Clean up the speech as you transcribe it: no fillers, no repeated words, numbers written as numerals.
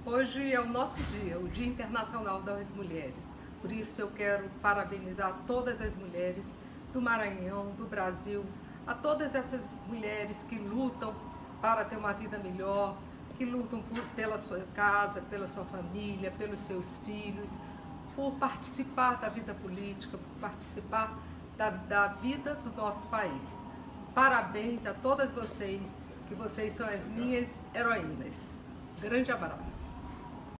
Hoje é o nosso dia, o Dia Internacional das Mulheres. Por isso eu quero parabenizar todas as mulheres do Maranhão, do Brasil, a todas essas mulheres que lutam para ter uma vida melhor, que lutam pela sua casa, pela sua família, pelos seus filhos, por participar da vida política, por participar da vida do nosso país. Parabéns a todas vocês, que vocês são as minhas heroínas. Grande abraço.